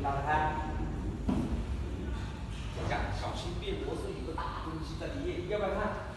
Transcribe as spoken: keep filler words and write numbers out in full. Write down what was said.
打开。你看，小心变魔术有个大东西在里面，要不要看？